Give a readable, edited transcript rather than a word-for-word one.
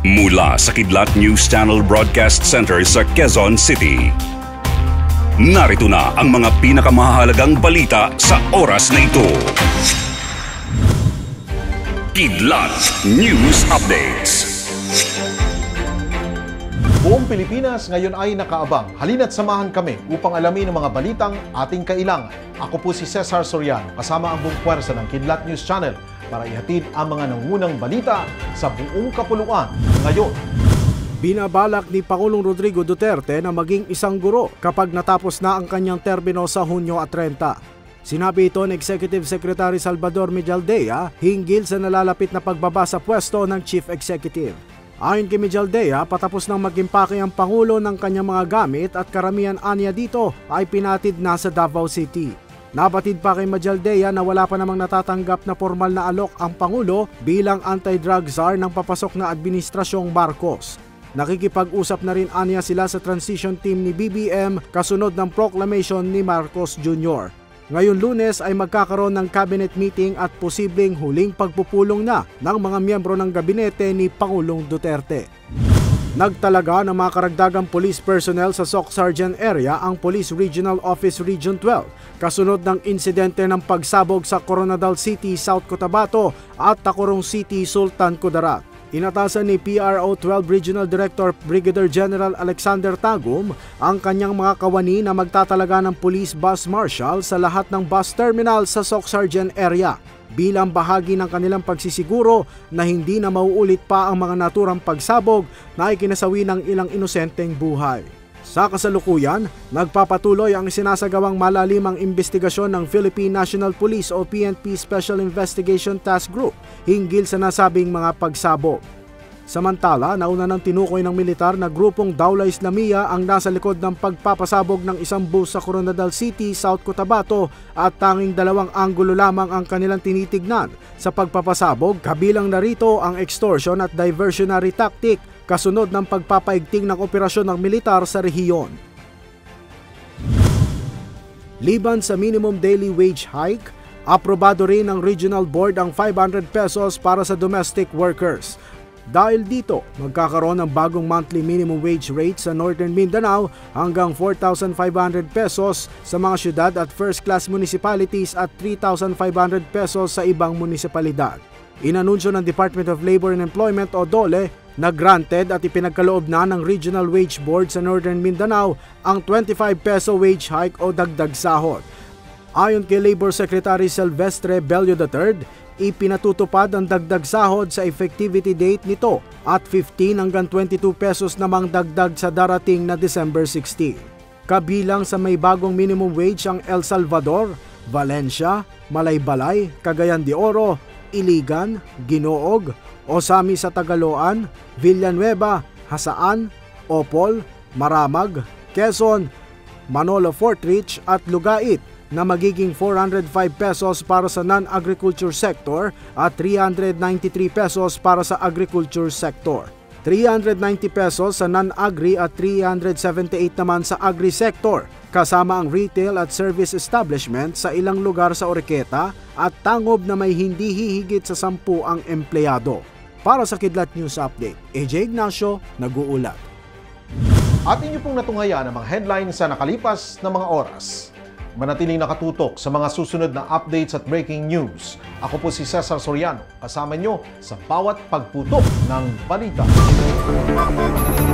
Mula sa Kidlat News Channel Broadcast Center sa Quezon City. Narito na ang mga pinakamahalagang balita sa oras na ito. Kidlat News Updates. Buong Pilipinas ngayon ay nakaabang. Halina't samahan kami upang alamin ang mga balitang ating kailangan. Ako po si Cesar Soriano, kasama ang buong puwersa ng Kidlat News Channel para ihatid ang mga nangunang balita sa buong kapuluan ngayon. Binabalak ni Pangulong Rodrigo Duterte na maging isang guro kapag natapos na ang kanyang terbino sa Hunyo at 30. Sinabi ito ni Executive Secretary Salvador Mejaldea hinggil sa nalalapit na pagbaba sa pwesto ng Chief Executive. Ayon kay Mejaldea, patapos nang mag-impake ang Pangulo ng kanyang mga gamit at karamihan aniya dito ay pinatid na sa Davao City. Nabatid pa kay Mejaldea na wala pa namang natatanggap na formal na alok ang Pangulo bilang anti-drug czar ng papasok na administrasyong Marcos. Nakikipag-usap na rin aniya sila sa transition team ni BBM kasunod ng proclamation ni Marcos Jr. Ngayon Lunes ay magkakaroon ng cabinet meeting at posibleng huling pagpupulong na ng mga miyembro ng gabinete ni Pangulong Duterte. Nagtalaga ng mga karagdagang police personnel sa SOC Sergeant area ang Police Regional Office Region 12 kasunod ng insidente ng pagsabog sa Coronadal City, South Cotabato at Tacurong City, Sultan Kudarat. Inatasan ni PRO 12 Regional Director Brigadier General Alexander Tagum ang kanyang mga kawani na magtatalaga ng police bus marshal sa lahat ng bus terminal sa SOC Sergeant area bilang bahagi ng kanilang pagsisiguro na hindi na mauulit pa ang mga naturang pagsabog na ikinasawi ng ilang inosenteng buhay. Sa kasalukuyan, nagpapatuloy ang sinasagawang malalimang investigasyon ng Philippine National Police o PNP Special Investigation Task Group hinggil sa nasabing mga pagsabog. Samantala, nauna nang tinukoy ng militar na grupong Dawla Islamia ang nasa likod ng pagpapasabog ng isang bus sa Coronadal City, South Cotabato at tanging dalawang anggulo lamang ang kanilang tinitignan sa pagpapasabog, kabilang narito ang extortion at diversionary tactic kasunod ng pagpapaigting ng operasyon ng militar sa rehiyon. Liban sa minimum daily wage hike, aprobado rin ng Regional Board ang 500 pesos para sa domestic workers. Dahil dito, magkakaroon ng bagong monthly minimum wage rate sa Northern Mindanao hanggang 4,500 pesos sa mga syudad at first-class municipalities at 3,500 pesos sa ibang munisipalidad. Inanunsyo ng Department of Labor and Employment o DOLE na granted at ipinagkaloob na ng Regional Wage Board sa Northern Mindanao ang 25 peso wage hike o dagdag sahod. Ayon kay Labor Secretary Silvestre Bello III, ipinatutupad ang dagdag sahod sa effectivity date nito at 15 hanggang 22 pesos namang dagdag sa darating na December 16. Kabilang sa may bagong minimum wage ang El Salvador, Valencia, Malaybalay, Cagayan de Oro, Iligan, Ginoog, Osami sa Tagaloan, Villanueva, Hasaan, Opol, Maramag, Quezon, Manolo Fortrich at Lugait na magiging 405 pesos para sa non-agriculture sector at 393 pesos para sa agriculture sector. 390 pesos sa non-agri at 378 naman sa agri-sector, kasama ang retail at service establishment sa ilang lugar sa Oroqueta at tangob na may hindi hihigit sa 10 ang empleyado. Para sa Kidlat News Update, AJ Ignacio, nag-uulat. At inyo pong natunghayan ang mga headlines sa nakalipas na mga oras. Manatiling nakatutok sa mga susunod na updates at breaking news. Ako po si Cesar Soriano, kasama nyo sa bawat pagputok ng balita.